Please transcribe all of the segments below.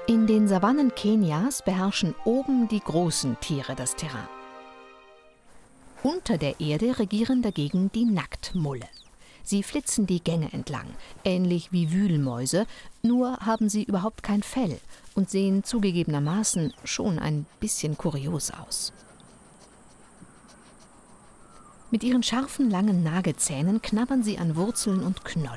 In den Savannen Kenias beherrschen oben die großen Tiere das Terrain. Unter der Erde regieren dagegen die Nacktmulle. Sie flitzen die Gänge entlang, ähnlich wie Wühlmäuse, nur haben sie überhaupt kein Fell und sehen zugegebenermaßen schon ein bisschen kurios aus. Mit ihren scharfen, langen Nagezähnen knabbern sie an Wurzeln und Knollen.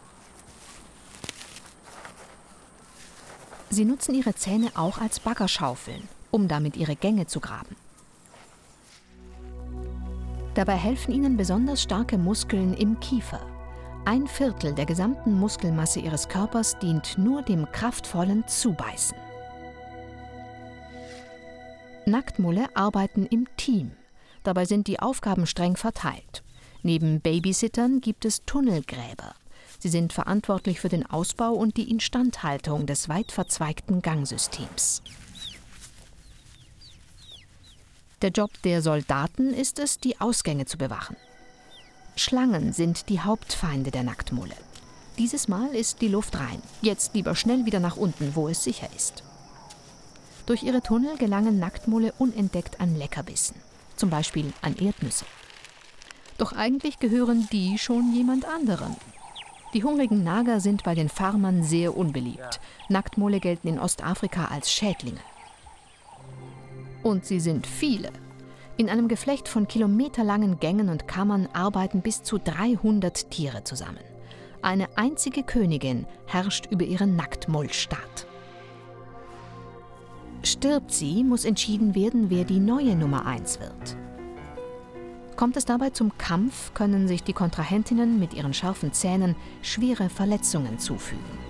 Sie nutzen ihre Zähne auch als Baggerschaufeln, um damit ihre Gänge zu graben. Dabei helfen ihnen besonders starke Muskeln im Kiefer. 1/4 der gesamten Muskelmasse ihres Körpers dient nur dem kraftvollen Zubeißen. Nacktmulle arbeiten im Team. Dabei sind die Aufgaben streng verteilt. Neben Babysittern gibt es Tunnelgräber. Sie sind verantwortlich für den Ausbau und die Instandhaltung des weit verzweigten Gangsystems. Der Job der Soldaten ist es, die Ausgänge zu bewachen. Schlangen sind die Hauptfeinde der Nacktmulle. Dieses Mal ist die Luft rein. Jetzt lieber schnell wieder nach unten, wo es sicher ist. Durch ihre Tunnel gelangen Nacktmulle unentdeckt an Leckerbissen, zum Beispiel an Erdnüsse. Doch eigentlich gehören die schon jemand anderem. Die hungrigen Nager sind bei den Farmern sehr unbeliebt. Nacktmulle gelten in Ostafrika als Schädlinge. Und sie sind viele. In einem Geflecht von kilometerlangen Gängen und Kammern arbeiten bis zu 300 Tiere zusammen. Eine einzige Königin herrscht über ihren Nacktmullstaat. Stirbt sie, muss entschieden werden, wer die neue Nummer 1 wird. Kommt es dabei zum Kampf, können sich die Kontrahentinnen mit ihren scharfen Zähnen schwere Verletzungen zufügen.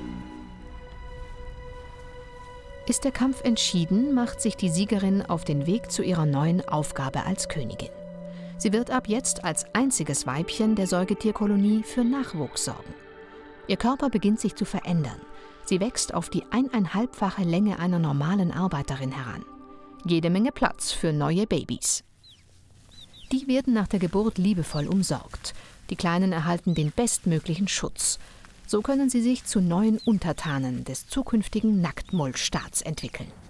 Ist der Kampf entschieden, macht sich die Siegerin auf den Weg zu ihrer neuen Aufgabe als Königin. Sie wird ab jetzt als einziges Weibchen der Säugetierkolonie für Nachwuchs sorgen. Ihr Körper beginnt sich zu verändern. Sie wächst auf die 1,5-fache Länge einer normalen Arbeiterin heran. Jede Menge Platz für neue Babys. Die werden nach der Geburt liebevoll umsorgt. Die Kleinen erhalten den bestmöglichen Schutz. So können sie sich zu neuen Untertanen des zukünftigen Nacktmullstaats entwickeln.